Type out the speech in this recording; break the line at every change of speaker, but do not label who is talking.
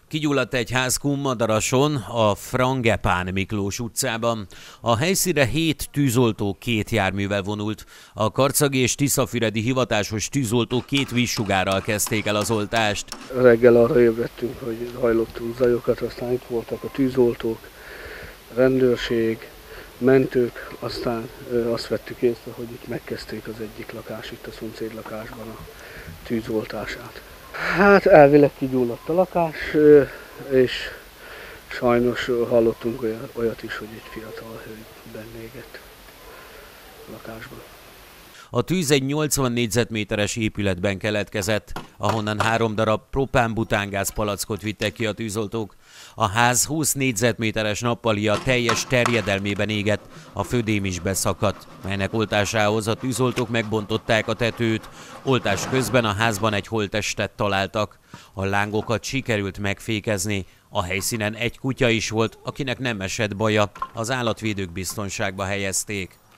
Kigyulladt egy ház Kunmadarason, a Frangepán Miklós utcában. A helyszínre 7 tűzoltó 2 járművel vonult. A karcagi és tiszafüredi hivatásos tűzoltók 2 vízsugárral kezdték el az oltást.
Reggel arra ébredtünk, hogy hajlottunk zajokat, aztán itt voltak a tűzoltók, rendőrség, mentők, aztán azt vettük észre, hogy itt megkezdték az egyik lakás, itt a szomszédlakásban a tűzoltását. Hát elvileg kigyulladt a lakás, és sajnos hallottunk olyat is, hogy egy fiatal hölgy benne égett a lakásban.
A tűz egy 80 négyzetméteres épületben keletkezett, ahonnan 3 darab propán-butángáz palackot vittek ki a tűzoltók. A ház 20 négyzetméteres nappalija teljes terjedelmében égett, a födém is beszakadt, melynek oltásához a tűzoltók megbontották a tetőt. Oltás közben a házban egy holttestet találtak. A lángokat sikerült megfékezni. A helyszínen egy kutya is volt, akinek nem esett baja, az állatvédők biztonságba helyezték.